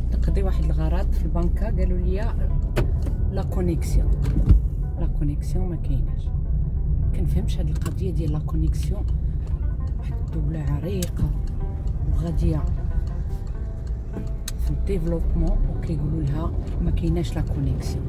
نقضي واحد الغرض في البنكه، قالوا لي لا كونيكسيون ما كايناش. كنفهمش هاد القضيه ديال لا كونيكسيون. واحد الدوله عريقه وغاديه في الديفلوبمون وكيقولوا لها ما كايناش لا كونيكسيون.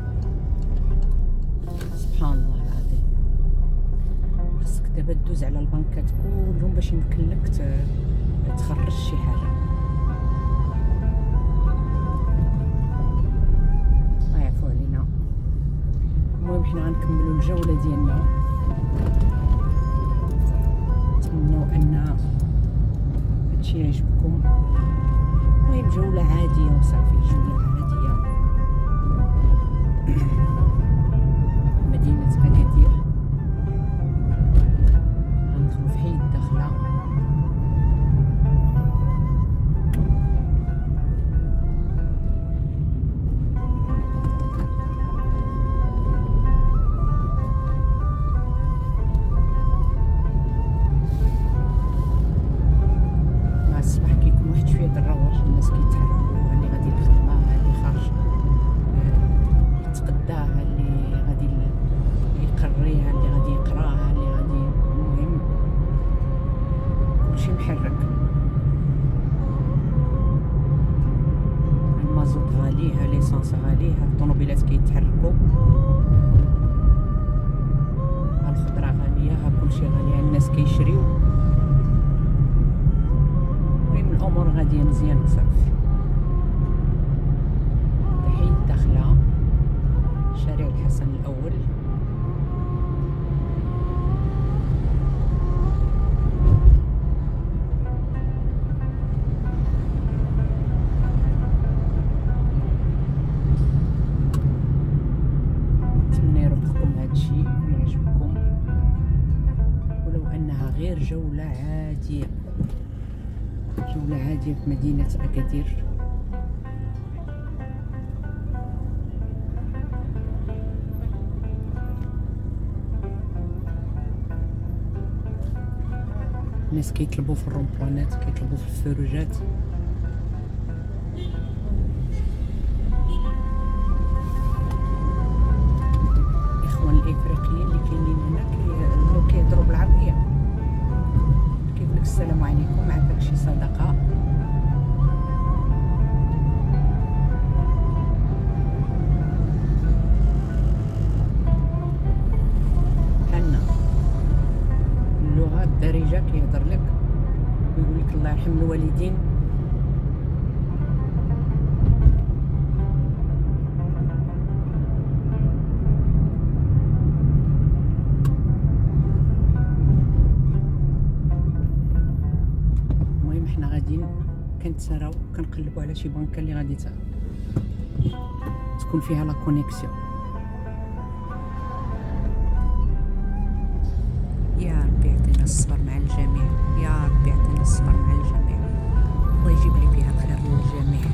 سبحان الله العظيم. خاصك دابا دوز على البنكات كلهم باش يمكن لك تخرج شي حاجه. يعفو علينا. المهم حنا غنكملوا الجوله ديالنا. نتمنوا ان هادشي يعجبكم. المهم جوله عاديه وصافي، جوله عاديه. مدينه اكادير. غندخلوا في حي الداخله. مع الصباح كيكون واحد شويه د الرواج، الناس كيتحركوا، اللي غادي للخدمه، اللي خارج يتقداها، اللي غادي يقريها، اللي غادي يقراها، اللي غادي، المهم كلشي محرك. المازوت غالي، ها ليسانس غالي، ها الطوموبيلات كيتحركوا، ها الخضره غاليه، ها كلشي غالي، ها الناس كيشريو. المهم الامور غاديه مزيان وصافي. حي الداخله، شارع الحسن الاول. نتمنى يرافقكم هادشي ويعجبكم، ولو انها غير جوله عاديه، جوله عاديه في مدينه اكادير. الناس كيطلبوا في الرومبوانات، كيطلبوا في الفروجات. الاخوان الافريقيين اللي كاينين هنا كيهضروا بالعربيه، كيقول لك السلام عليكم، عافاك شي صدقه. اللغه الدارجه كيهضر لك ويقول لك الله يرحم الوالدين. المهم حنا غاديين كنتسراو كنقلبوا على شي بنكه اللي غادي تكون فيها لا كونيكسيون. يا ربي يعطينا الصبر مع الجميع، يا ربي يعطينا الصبر مع الجميع، الله يجيب لي فيها الخير للجميع.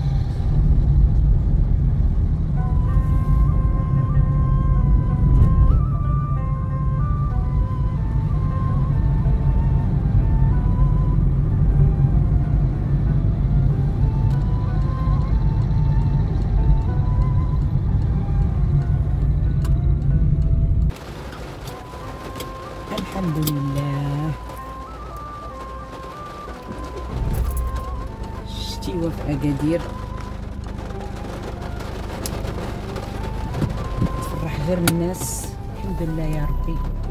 الحمد لله. شتيوه في اكادير تفرح غير الناس. الحمد لله يا ربي.